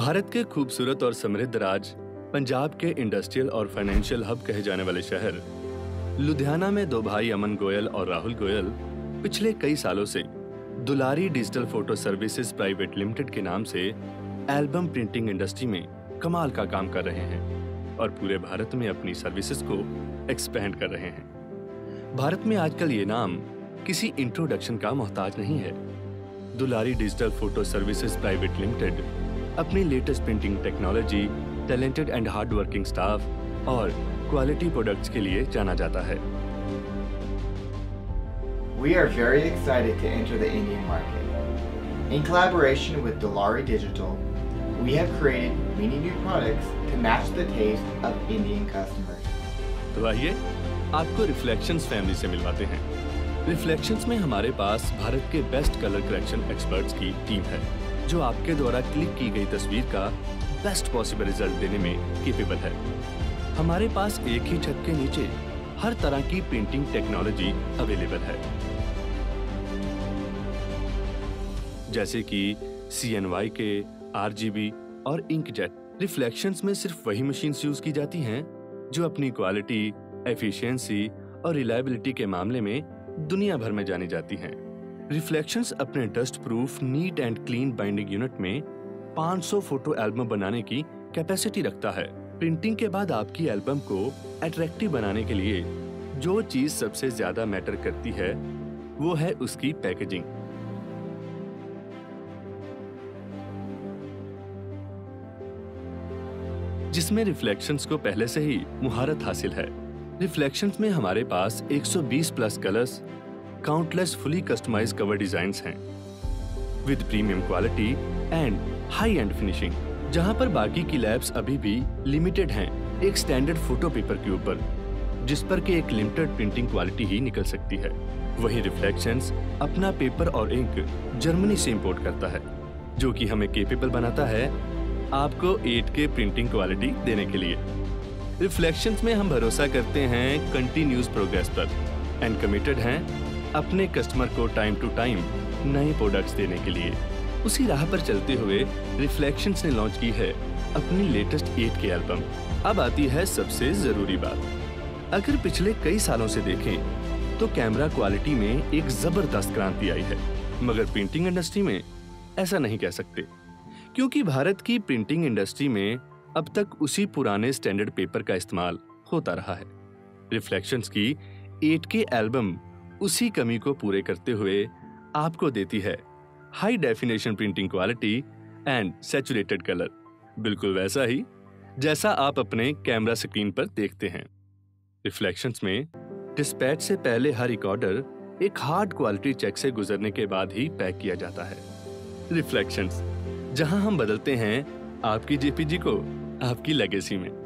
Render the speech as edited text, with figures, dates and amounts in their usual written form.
भारत के खूबसूरत और समृद्ध राज्य पंजाब के इंडस्ट्रियल और फाइनेंशियल हब कहे जाने वाले शहर लुधियाना में दो भाई अमन गोयल और राहुल गोयल पिछले कई सालों से Dulari digital photo services private limited के नाम से एल्बम प्रिंटिंग इंडस्ट्री में कमाल का काम कर रहे हैं और पूरे भारत में अपनी सर्विसेज को एक्सपेंड कर रहे हैं। भारत में आजकल ये नाम किसी इंट्रोडक्शन का मोहताज नहीं है। Dulari digital photo services private limited अपनी latest printing technology, talented and hard working staff और क्वालिटी प्रोडक्ट्स के लिए जाना जाता है। We are very excited to enter the Indian market. In collaboration with Dulari Digital, we have created many new products to match the taste of Indian customers. तो आइए आपको reflections family से मिलवाते हैं। रिफ्लेक्शंस में हमारे पास भारत के बेस्ट कलर करेक्शन एक्सपर्ट्स की टीम है, जो आपके द्वारा क्लिक की गई तस्वीर का बेस्ट पॉसिबल रिजल्ट देने में कैपेबल है। हमारे पास एक ही छत के नीचे हर तरह की प्रिंटिंग टेक्नोलॉजी अवेलेबल है, जैसे कि CNY के, RGB और इंकजेट। रिफ्लेक्शंस में सिर्फ वही मशीन्स यूज की जाती हैं जो अपनी क्वालिटी, एफिशिएंसी और रिलायबिलिटी के मामले में दुनिया भर में जानी जाती हैं। रिफ्लेक्शंस अपने dust proof, neat and clean binding unit में 500 फोटो एल्बम बनाने की कैपेसिटी रखता है। प्रिंटिंग के बाद आपकी एल्बम को अट्रैक्टिव बनाने के लिए जो चीज सबसे ज्यादा मैटर करती है वो है उसकी पैकेजिंग। जिसमें रिफ्लेक्शंस को पहले से ही मुहारत हासिल है। रिफ्लेक्शंस में हमारे पास 120 plus colours, countless fully customise cover designs हैं with premium quality and high end finishing. जहां पर बाकी की लैब्स अभी भी लिमिटेड हैं एक स्टैंडर्ड फोटो पेपर के ऊपर, जिस पर के एक लिमिटेड प्रिंटिंग क्वालिटी ही निकल सकती है। वहीं रिफ्लेक्शंस अपना पेपर और इंक जर्मनी से इंपोर्ट करता है, जो कि हमें कैपेबल बनाता है आपको 8K प्रिंटिंग क्वालिटी देने के लिए। रिफ्लेक्शंस में हम भरोसा करते हैं कंटिन्यूस प्रोग्रेस पर एंड कमिटेड हैं अपने कस्टमर को टाइम टू टाइम नए प्रोडक्ट्स देने के लिए। उसी राह पर चलते हुए रिफ्लेक्शंस ने लॉन्च की है अपनी लेटेस्ट 8K एल्बम। अब आती है सबसे जरूरी बात। अगर पिछले कई सालों से देखें तो कैमरा क्वालिटी में एक जबरदस्त क्रांति आई है, मगर प्रिंटिंग इंडस्ट्री में ऐसा नहीं कह सकते, क्योंकि भारत की प्रिंटिंग इंडस्ट्री में अब तक उसी पुराने स्टैंडर्ड पेपर का इस्तेमाल होता रहा है। रिफ्लेक्शंस की 8K एल्बम उसी कमी को पूरे करते हुए आपको देती है high definition printing quality and saturated colour, बिल्कुल वैसा ही जैसा आप अपने कैमरा स्क्रीन पर देखते हैं। रिफ्लेक्शंस में डिस्पैच से पहले हर एक ऑर्डर एक हार्ड क्वालिटी चेक से गुजरने के बाद ही पैक किया जाता है। रिफ्लेक्शंस, जहां हम बदलते हैं आपकी JPG को आपकी लेगेसी में।